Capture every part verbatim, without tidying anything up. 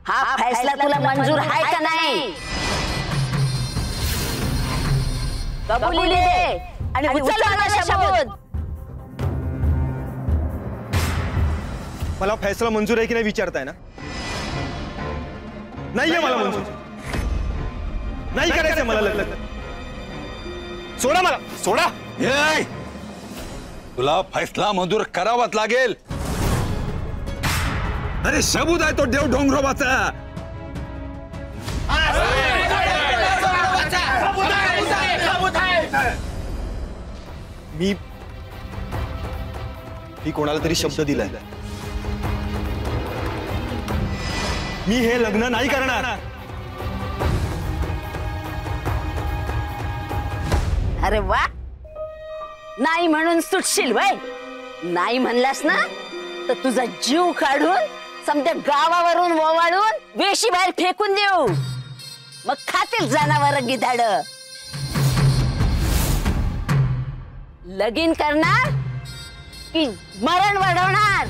हा फैसला तुला मंजूर आहे का नाही? कबुली दे आणि उचल माझा शब्द. मला फैसला मंजूर आहे की नाही विचारताय ना? नाहीये मला मंजूर. नाही करायचं मला लग्न. सोडा मला, सोडा. तुला फैसला मंजूर करावाच लागेल. अरे सबूत आहे तो देव डोंगरोबाचा. मी मी कोणाला तरी शब्द दिलाय. मी हे लग्न नाही करणार. अरे वा, नाही म्हणून सुटशील वय. नाही म्हणलास ना तर तुझा जीव काढून समजा गावावरून ओवाळून वेशी बाहेर फेकून देऊ. मग खातील जनावर गिधाड. लगीन करणार की मरण वाढवणार?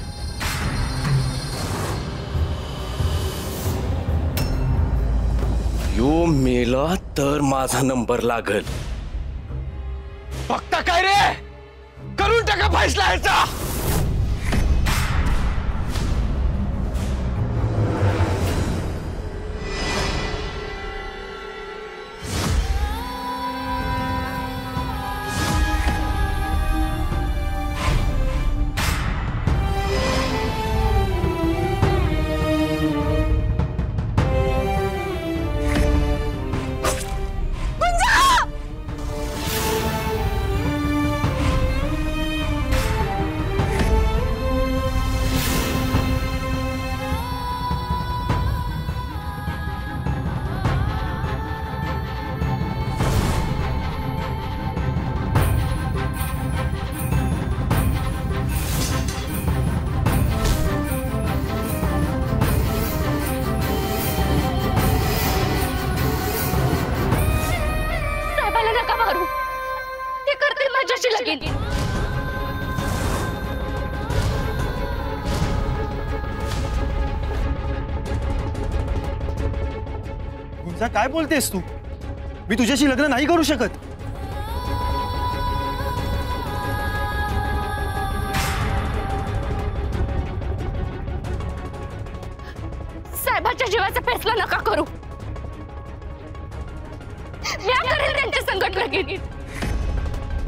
यो मेला तर माझा नंबर लागल. बघता काय रे, करून टाका फैसला ह्याचा. गुंजा काय बोलतेस तू? मी तुझ्याशी लग्न नाही करू शकत. साहेबाच्या जीवाचा फैसला नका करू. मी करेल त्यांच्या संकट लगीन.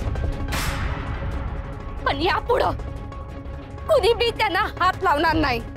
पण यापुढं कुणी बी त्यांना हात लावणार नाही.